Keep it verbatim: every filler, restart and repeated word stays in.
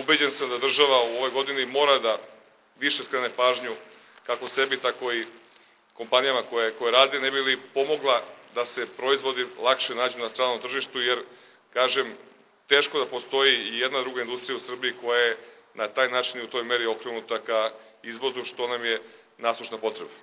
ubeđen sam da država u ovoj godini mora da više skrene pažnju kako sebi, tako i kompanijama koje, koje rade, ne bi li pomogla da se proizvodi lakše nađu na stranom tržištu, jer, kažem, teško da postoji i jedna druga industrija u Srbiji koja je na taj način i u toj meri okrenuta ka izvozu, što nam je nasušna potreba.